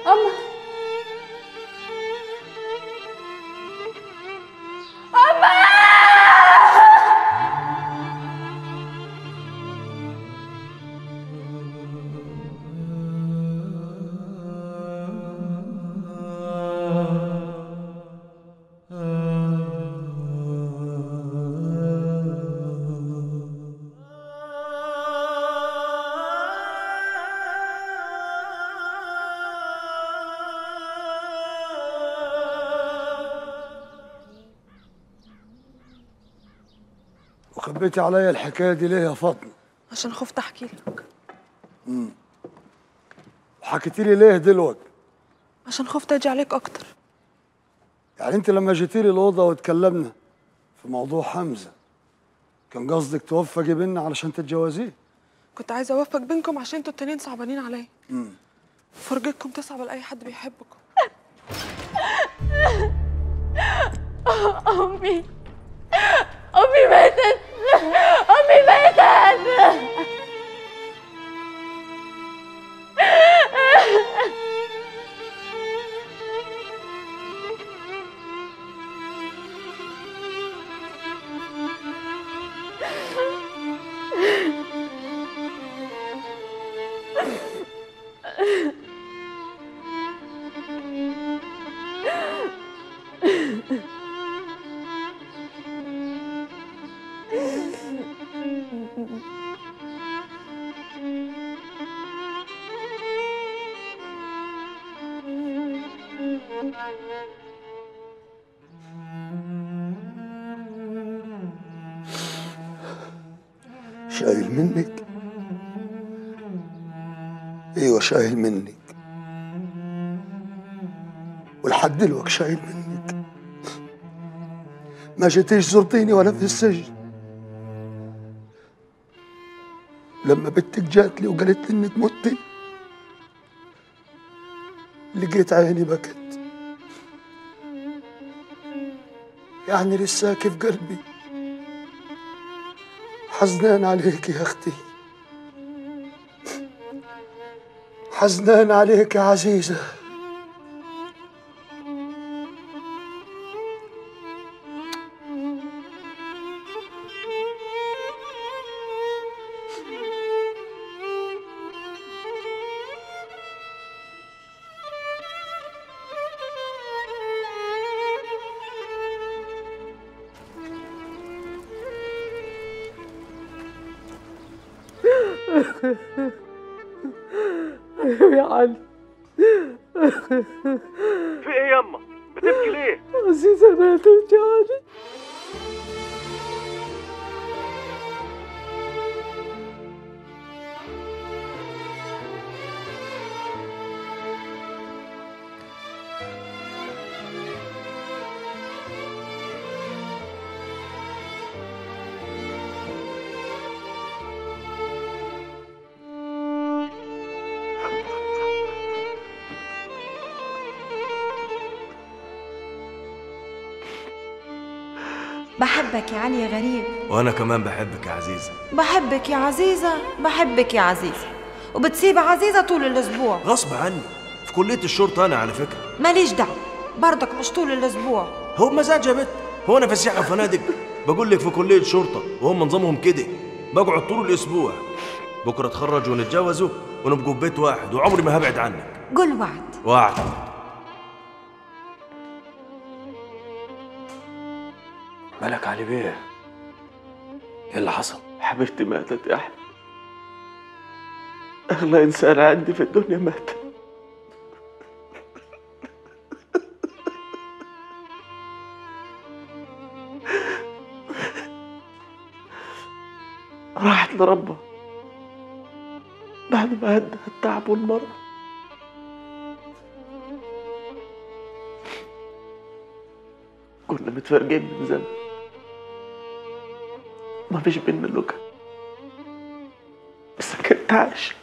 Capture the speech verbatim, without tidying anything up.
أما أما وخبيتي عليا الحكايه دي ليه يا فاطمه؟ عشان خفت احكي لك. امم وحكيتي لي ليه دلوقتي؟ عشان خفت اجي عليك اكتر. يعني انت لما جيتي لي الاوضه واتكلمنا في موضوع حمزه كان قصدك توفقي بينا علشان تتجوزيه؟ كنت عايزه اوفق بينكم عشان انتوا التانيين صعبانين عليا. امم فرجتكم تصعب على اي حد بيحبكم. امي امي ماتت امي ماتت. شايل منك؟ ايوه شايل منك، ولحد دلوقتي شايل منك. ما جيتيش زرتيني وانا في السجن. لما بنتك جات لي وقالت لي انك متي لقيت عيني بكت. يعني لساكي في قلبي حزنان عليك يا اختي، حزنان عليك يا عزيزة. يا علي في ايه يما؟ بتبكي ليه؟ عزيزة ماتت يا علي. بحبك يا علي يا غريب. وانا كمان بحبك يا عزيزة. بحبك يا عزيزة، بحبك يا عزيزة. وبتسيب عزيزة طول الأسبوع غصب عني، في كلية الشرطة أنا على فكرة. ماليش دعوة، برضك مش طول الأسبوع. هو بمزاج يا بت، هو أنا في سياحة وفنادق؟ بقول لك في كلية شرطة وهم نظامهم كده، بقعد طول الأسبوع. بكرة اتخرج ونتجوزوا ونبقوا في بيت واحد وعمري ما هبعد عنك. قول وعد. وعد. مالك علي بيه؟ ايه اللي حصل؟ حبيبتي ماتت يا أحمد، أغلى إنسان عندي في الدنيا مات. راحت لربها بعد ما هدها التعب والمرض. كنا متفرقين من زمان، ما فيش بينا لقا، بس كنت عايش.